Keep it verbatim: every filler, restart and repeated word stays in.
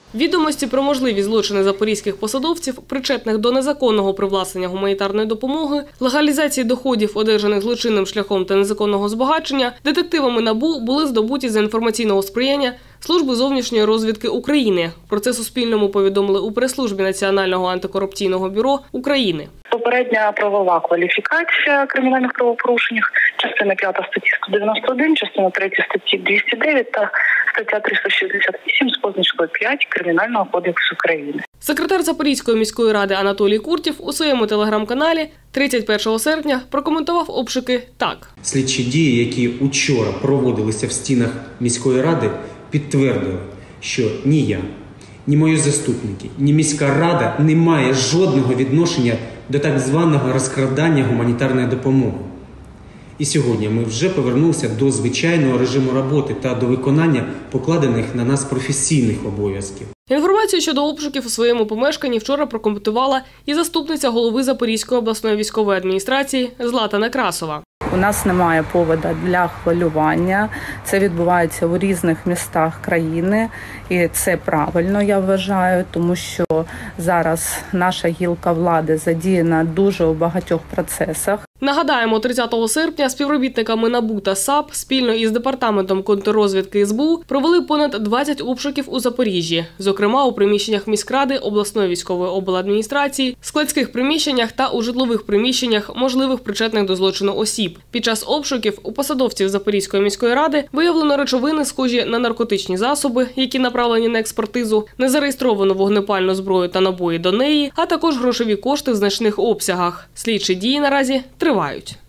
Відомості про можливі злочини запорізьких посадовців, причетних до незаконного привласнення гуманітарної допомоги, легалізації доходів, одержаних злочинним шляхом та незаконного збагачення, детективами НАБУ були здобуті за інформаційного сприяння Служби зовнішньої розвідки України. Про це Суспільному повідомили у прес-службі Національного антикорупційного бюро України. Попередня правова кваліфікація кримінальних правопорушень, частина п'ята статті сто дев'яносто один, частина третя статті двісті дев'ять та стаття триста шістдесят вісім з позначкою п'ять Кримінального кодексу України. Секретар Запорізької міської ради Анатолій Куртєв у своєму телеграм-каналі тридцять першого серпня прокоментував обшуки так. Слідчі дії, які учора проводилися в стінах міської ради, підтвердили, що ні я, ні мої заступники, ні міська рада не має жодного відношення до так званого розкрадання гуманітарної допомоги. І сьогодні ми вже повернулися до звичайного режиму роботи та до виконання покладених на нас професійних обов'язків. Інформацію щодо обшуків у своєму помешканні вчора прокоментувала і заступниця голови Запорізької обласної військової адміністрації Злата Некрасова. У нас немає поводу для хвилювання. Це відбувається у різних містах країни. І це правильно, я вважаю, тому що зараз наша гілка влади задіяна дуже у багатьох процесах. Нагадаємо, тридцятого серпня співробітниками НАБУ та САП спільно із Департаментом контррозвідки ес бе у провели понад двадцять обшуків у Запоріжжі. Зокрема, у приміщеннях міськради, обласної військової обладміністрації, складських приміщеннях та у житлових приміщеннях можливих причетних до злочину осіб. Під час обшуків у посадовців Запорізької міської ради виявлено речовини, схожі на наркотичні засоби, які направлені на експертизу, незареєстровану вогнепальну зброю та набої до неї, а також грошові кошти в значних обсягах. Слідчі дії наразі тривають.